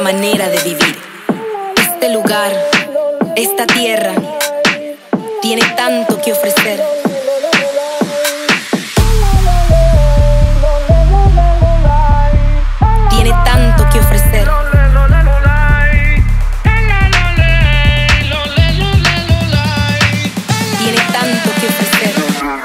manera de vivir. Este lugar, esta tierra, tiene tanto que ofrecer. Tiene tanto que ofrecer. Tiene tanto que ofrecer.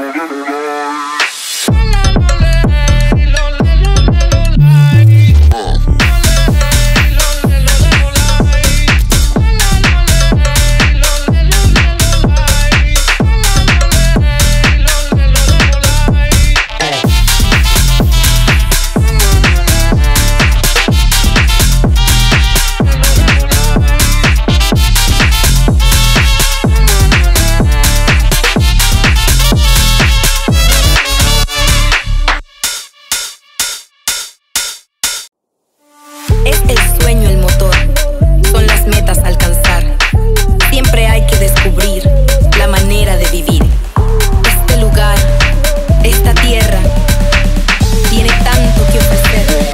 Es el sueño el motor, son las metas a alcanzar. Siempre hay que descubrir la manera de vivir. Este lugar, esta tierra, tiene tanto que ofrecer.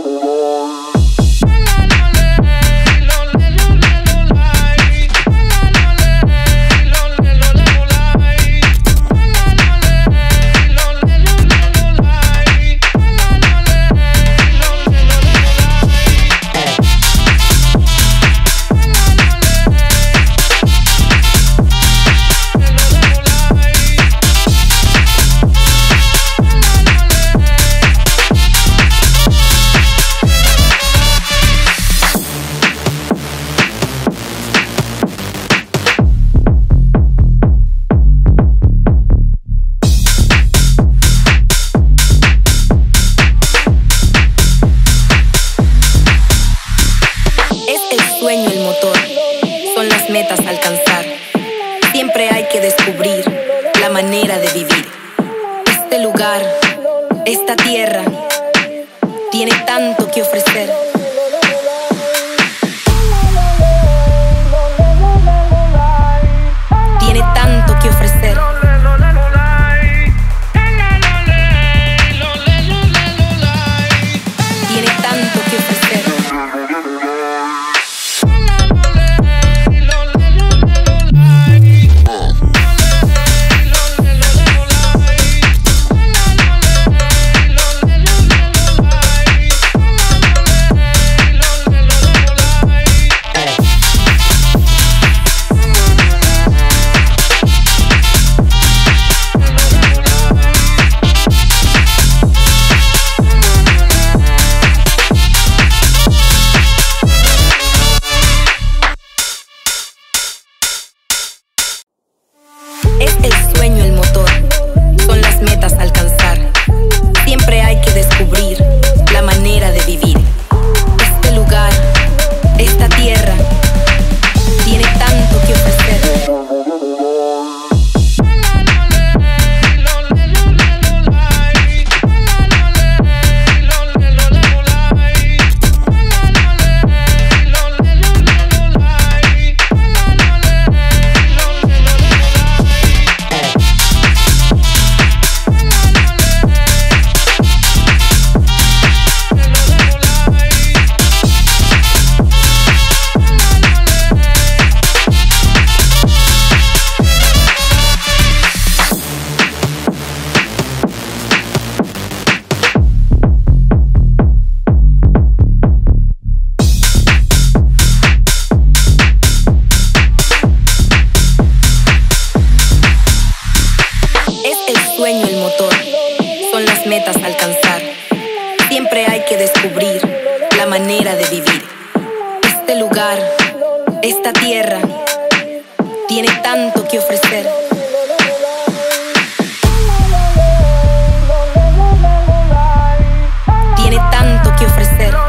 Sueño el motor, son las metas a alcanzar. Siempre hay que descubrir la manera de vivir. Este lugar, esta tierra, tiene tanto que ofrecer. Tiene tanto que ofrecer. Tiene tanto que ofrecer. Es el sueño el motor, son las metas a alcanzar. Siempre hay que descubrir la manera de vivir. Este lugar, esta tierra, tiene tanto que ofrecer. Sueño el motor, son las metas a alcanzar. Siempre hay que descubrir la manera de vivir. Este lugar, esta tierra, tiene tanto que ofrecer. Tiene tanto que ofrecer.